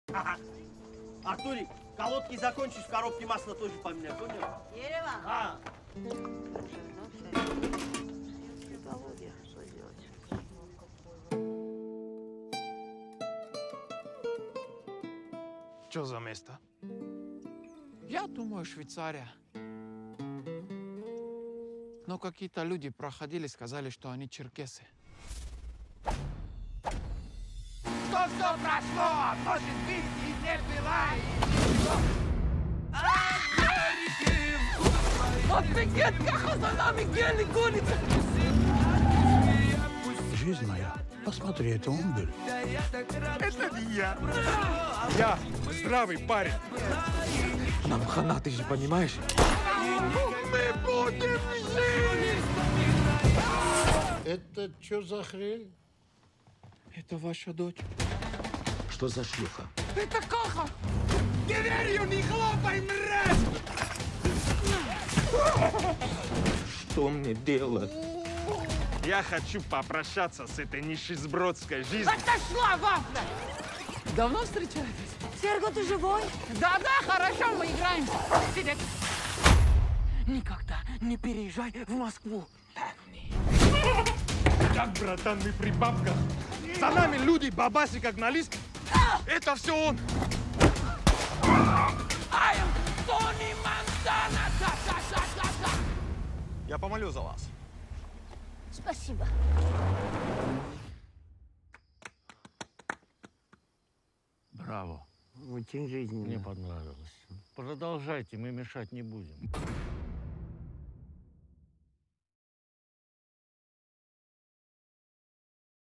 Ага. Артурик, колодки закончишь, в коробке масла тоже поменяй, понял? Дерево? А. Что делать? Что за место? Я думаю, Швейцария. Но какие-то люди проходили, сказали, что они черкесы. Что все прошло? Может быть, и не была. Офигеть, как он за нами гели гонится! Жизнь моя. Посмотри, это он был. Это не я. Я здравый парень. Нам хана, ты же понимаешь? Мы будем жить! Это что за хрень? Это ваша дочь. Что за шлюха? Это Каха! Дверью не хлопай, мразь! Что мне делать? Я хочу попрощаться с этой нищебродской жизнью. Отошла, Вафля! Давно встречаетесь? Серго, ты живой? Да-да, хорошо, мы играемся. Сидеть. Никогда не переезжай в Москву. Так, братан, мы при бабках. За нами люди, бабаси как гнались. Это все он. I am Tony Montana! Я помолю за вас. Спасибо. Браво. Очень жизненно. Мне понравилось. Продолжайте, мы мешать не будем.